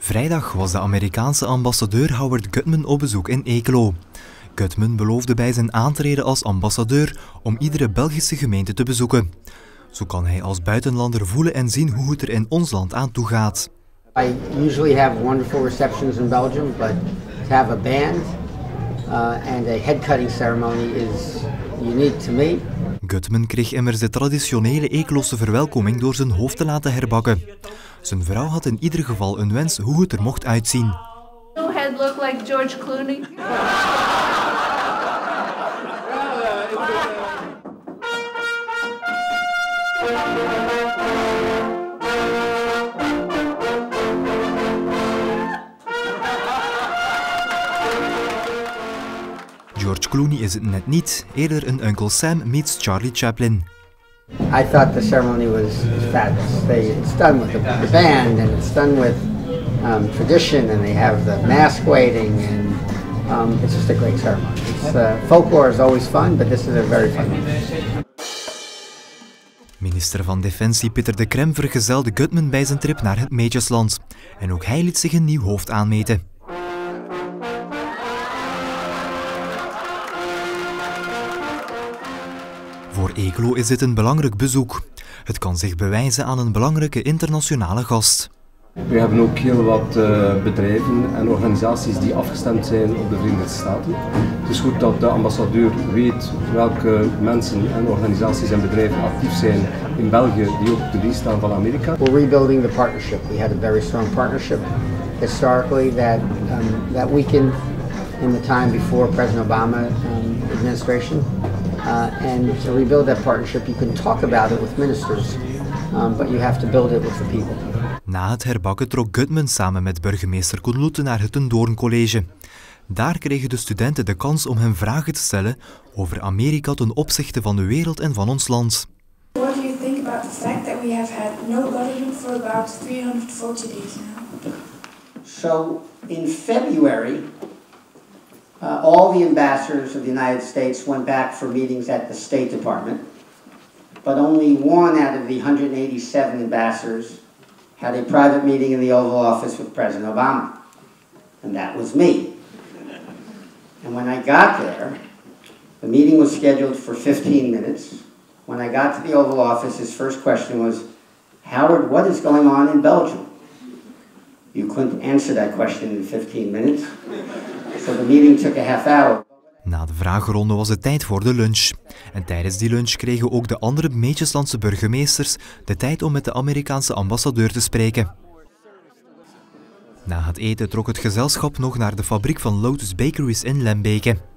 Vrijdag was de Amerikaanse ambassadeur Howard Gutman op bezoek in Eeklo. Gutman beloofde bij zijn aantreden als ambassadeur om iedere Belgische gemeente te bezoeken. Zo kan hij als buitenlander voelen en zien hoe het er in ons land aan toe gaat. I usually have wonderful receptions in Belgium, but to have a band and a head-cutting ceremony is unique to me. Gutman kreeg immers de traditionele Eeklose verwelkoming door zijn hoofd te laten herbakken. Zijn vrouw had in ieder geval een wens hoe het er mocht uitzien. Your head look like George Clooney. George Clooney is het net niet, eerder een Uncle Sam meets Charlie Chaplin. I thought the ceremony was fabulous. It's done with the band and it's done with tradition, and they have the mask waiting, and it's just a great ceremony. Folklore is always fun, but this is a very fun one. Minister van Defensie Pieter De Crème vergezelde Gutman bij zijn trip naar het Meetjesland. En ook hij liet zich een nieuw hoofd aanmeten. Voor Eeklo is dit een belangrijk bezoek. Het kan zich bewijzen aan een belangrijke internationale gast. We hebben ook heel wat bedrijven en organisaties die afgestemd zijn op de Verenigde Staten. Het is goed dat de ambassadeur weet welke mensen en organisaties en bedrijven actief zijn in België die ook op de lijst staan van Amerika. We're rebuilding the partnership. We had a very strong partnership historically that weakened in the time before President Obama administration. And to rebuild that partnership, you can talk about it with ministers, but you have to build it with the people. Na het herbakken trok Gutman samen met burgemeester Koen Loete naar het Ten Doorn College. Daar kregen de studenten de kans om hem vragen te stellen over Amerika ten opzichte van de wereld en van ons land. What do you think about the fact that we have had no government for about 340 days now? So in February, all the ambassadors of the United States went back for meetings at the State Department, but only one out of the 187 ambassadors had a private meeting in the Oval Office with President Obama, and that was me. And when I got there, the meeting was scheduled for 15 minutes. When I got to the Oval Office, his first question was, "Howard, what is going on in Belgium?" You couldn't answer that question in 15 minutes, so the meeting took a half hour. Na de vragenronde was het tijd voor de lunch. En tijdens die lunch kregen ook de andere Meetjeslandse burgemeesters de tijd om met de Amerikaanse ambassadeur te spreken. Na het eten trok het gezelschap nog naar de fabriek van Lotus Bakeries in Lembeke.